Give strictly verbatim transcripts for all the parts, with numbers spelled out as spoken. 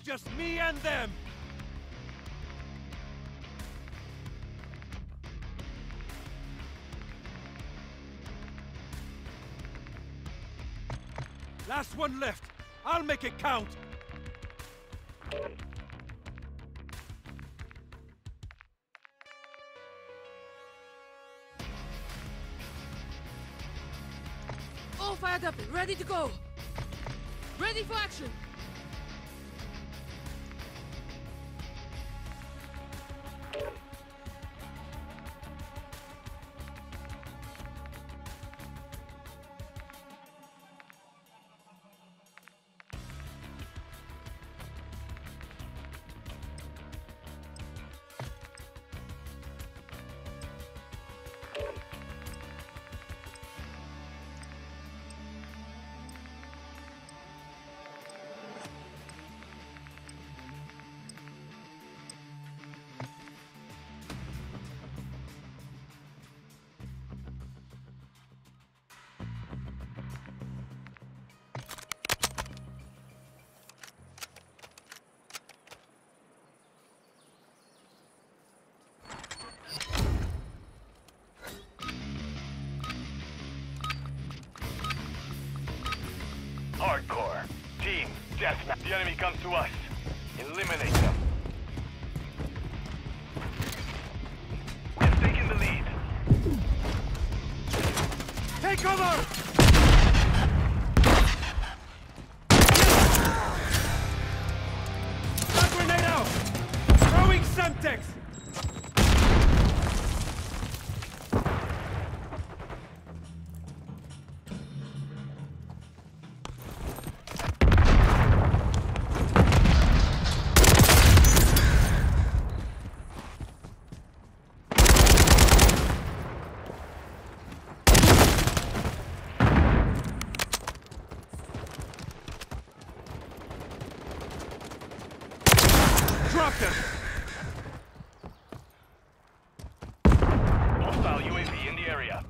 just me and them! Last one left. I'll make it count. All fired up, ready to go. Ready for action. Hardcore. Team, deathmatch. The enemy comes to us. Eliminate them. We have taken the lead. Take cover! Stun grenade out! Throwing Semtex! Drop them! Hostile U A V in the area.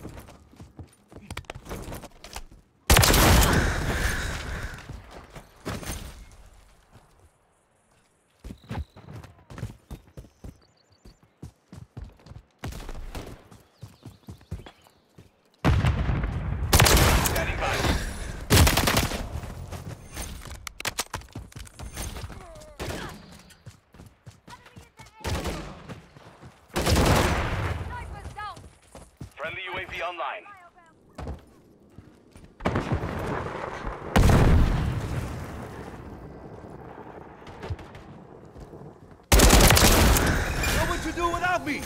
Standing by. Friendly U A V online. Know what to do without me!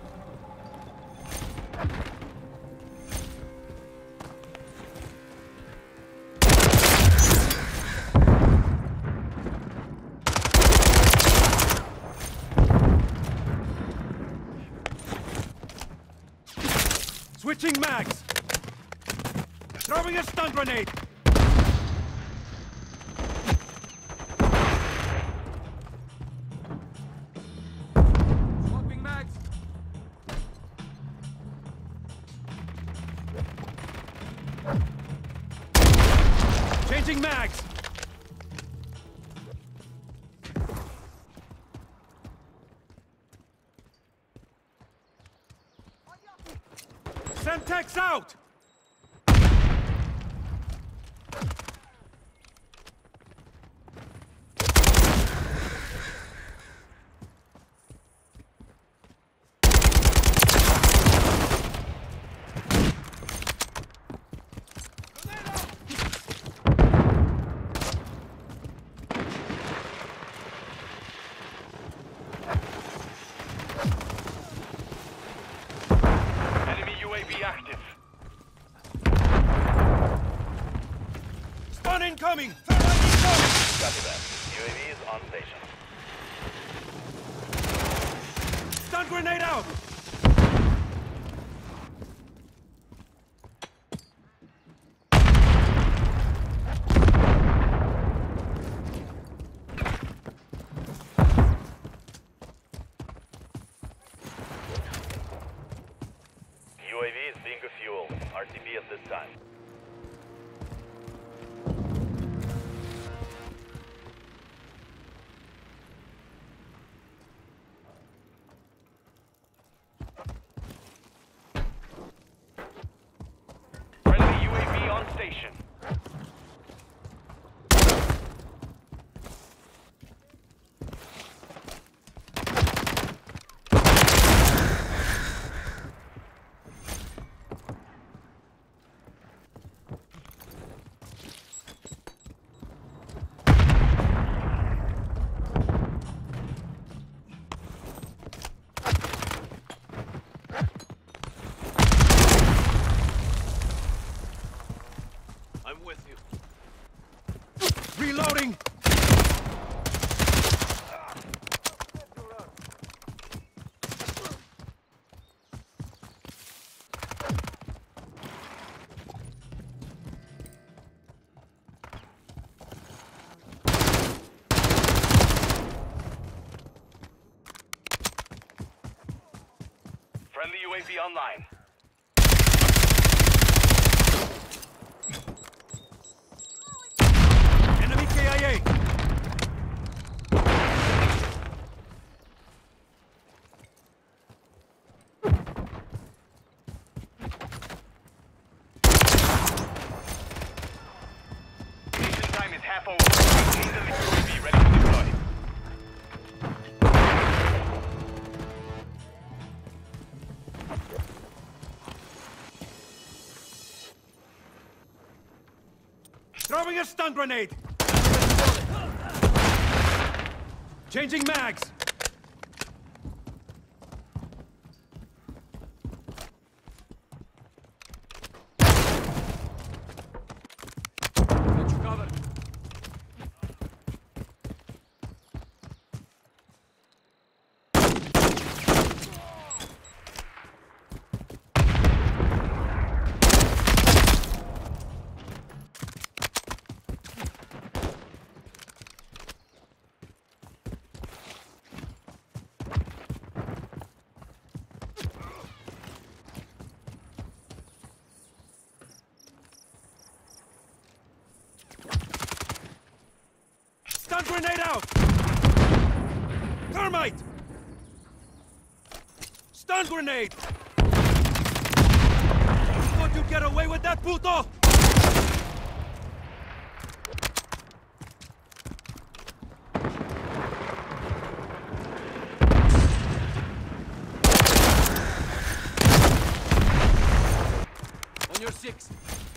Switching mags! Throwing a stun grenade! Swapping mags! Changing mags! Semtex out! Enemy U A V active. Stun incoming! Thermite incoming! Copy that. U A V is on station. Stun grenade out! U A V is being refueled. R T B at this time. Friendly U A V online. Enemy K I A! Mission time is half over. Maintain the U A V ready to deploy. Throwing a stun grenade! Changing mags! Got you covered. Stun grenade out! Thermite! Stun grenade! Thought you'd get away with that, puto! On your six.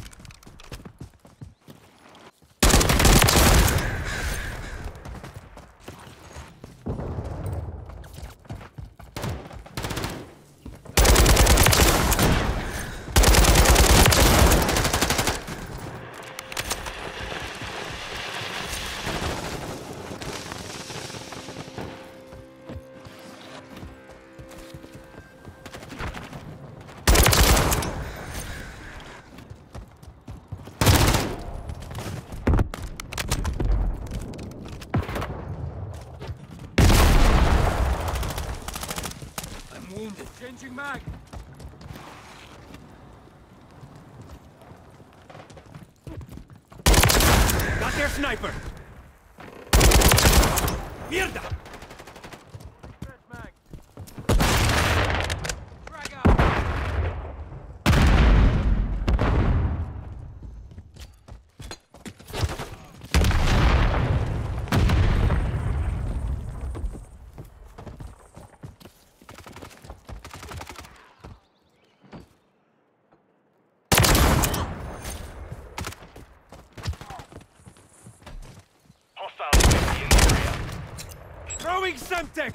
Wounded. Changing mag. Got their sniper! Mierda! Fresh mag. Drag out. Hostile U A V in the area. Throwing Semtex!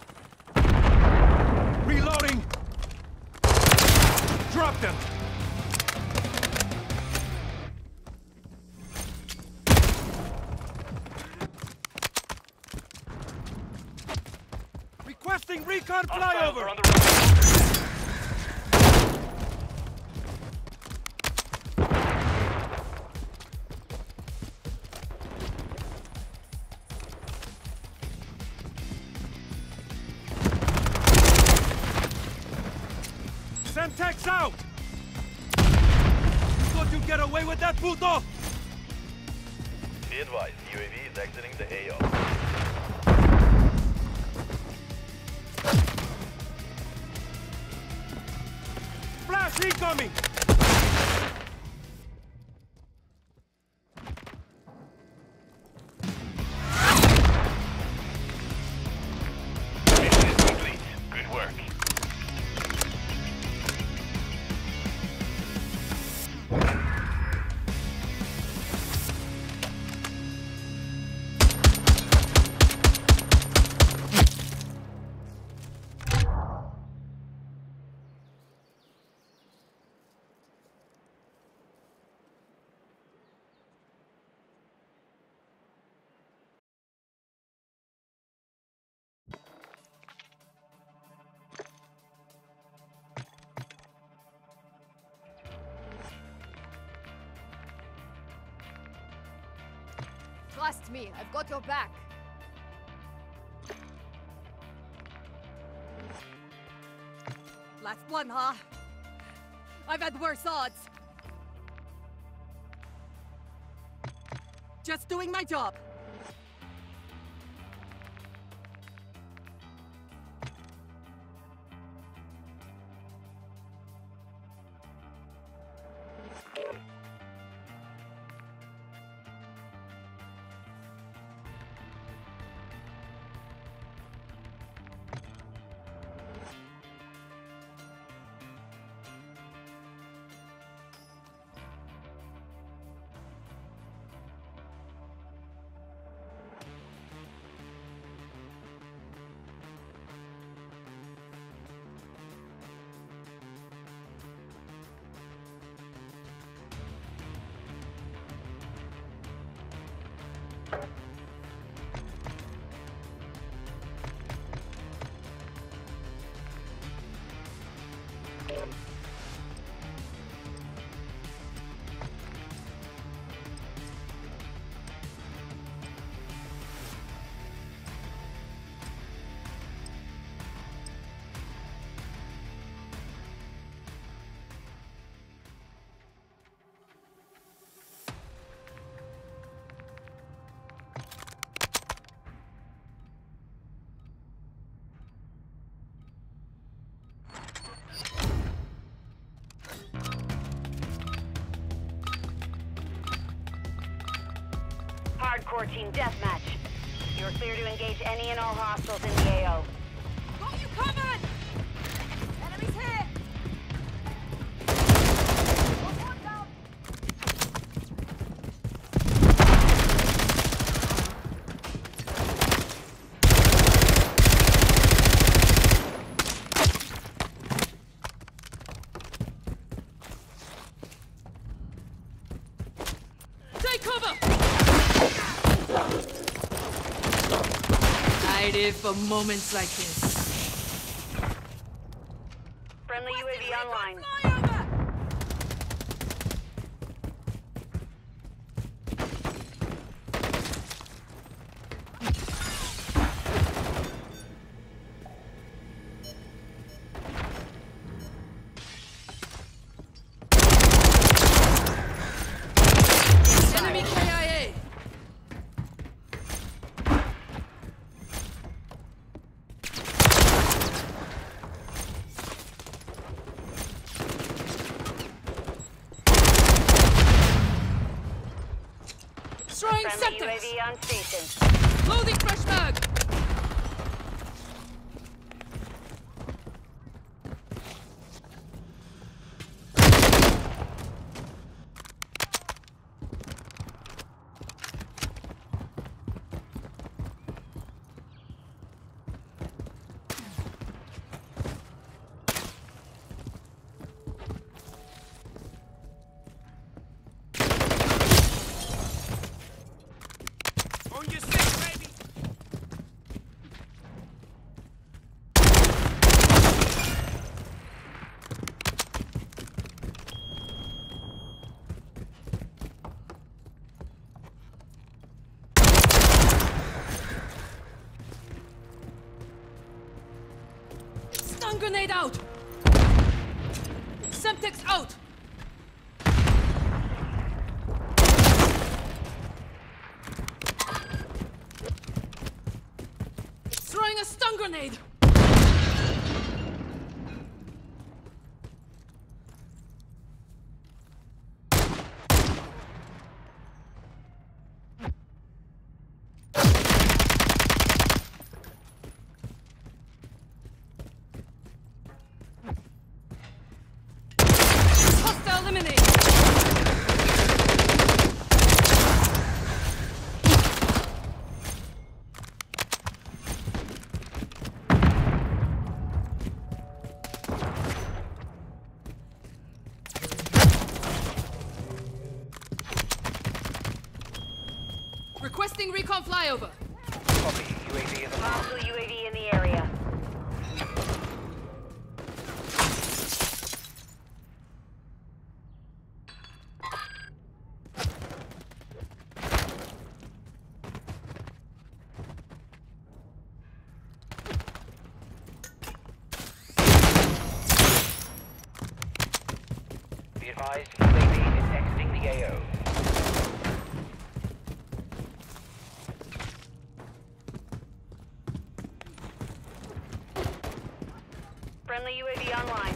Reloading! Drop them! Requesting recon Hostiles flyover! are on the run. Semtex out! You thought you'd get away with that, puto? Be advised, U A V is exiting the A O. Flash incoming! Mission is complete. Good work. Trust me, I've got your back. Last one, huh? I've had worse odds. Just doing my job. Hardcore team deathmatch. You're clear to engage any and all hostiles in the A O. Got you covered! Enemies here! One down! Take cover! I live for moments like this. Friendly U A V online. Flyover! Enemy K I A! Throwing Friendly U A septics! V on station. Loading fresh mag! On your six, baby! Stun grenade out! Semtex out! Throwing a stun grenade! Hostile eliminated! Requesting recon flyover. Copy. U A V in the Hostile U A V in the area. advised, U A V is exiting the A O. Friendly U A V online.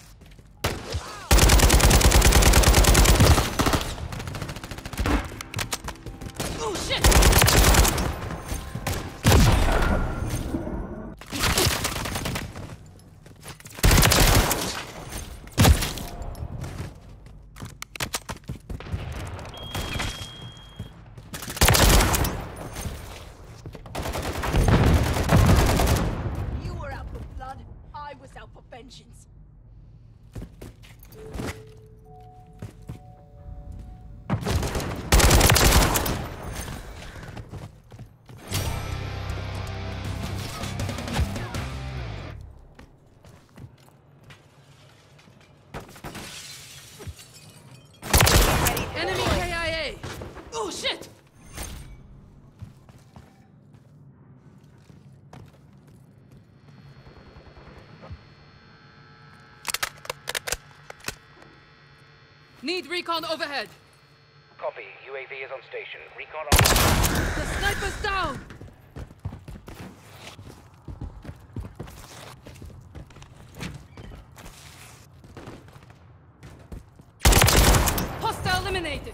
Oh shit! You were out for blood. I was out for vengeance. Enemy K I A! Oh shit! Need recon overhead. Copy. U A V is on station. Recon on. The sniper's down! Hostile eliminated!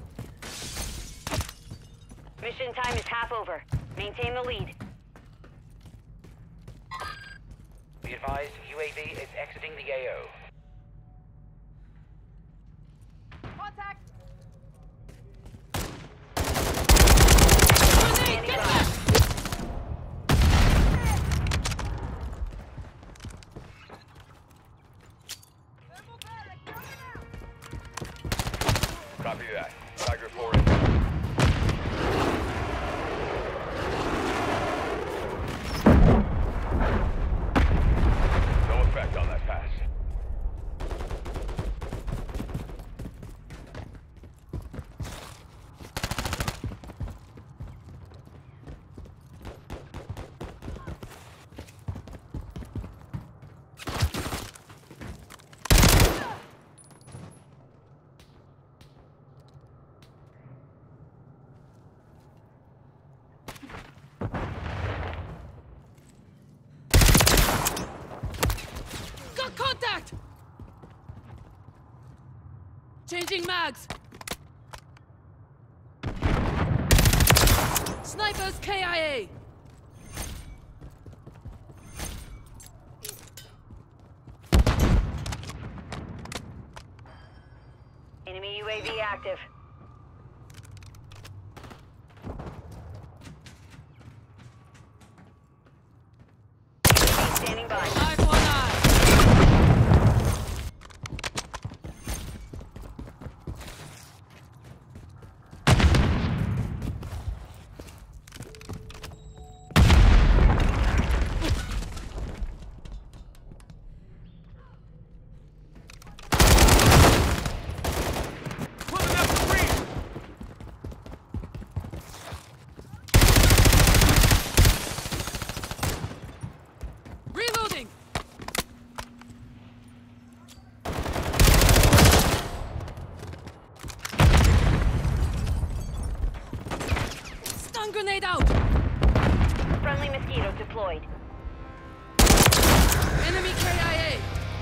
Mission time is half over. Maintain the lead. Be advised, U A V is exiting the A O. Contact! Grenade, get back! Thermal barrack coming out! Copy that. Tiger four in. No effect on that pass. Got contact! Changing mags! Snipers K I A! Enemy U A V active. U A V standing by. Eye for an eye! Pulling up the rear! Reloading! Stun grenade out! Friendly mosquito deployed. Enemy K I A!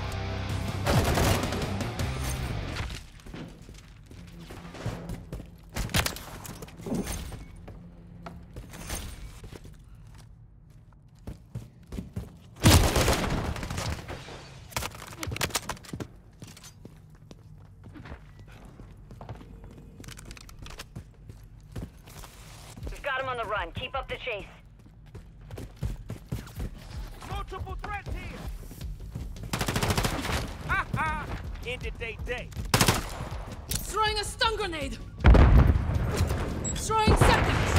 We've got him on the run. Keep up the chase. Multiple threats here! Ha ha! Ended day day. Throwing a stun grenade! Throwing septics!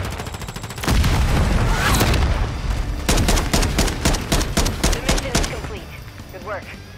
The mission is complete. Good work.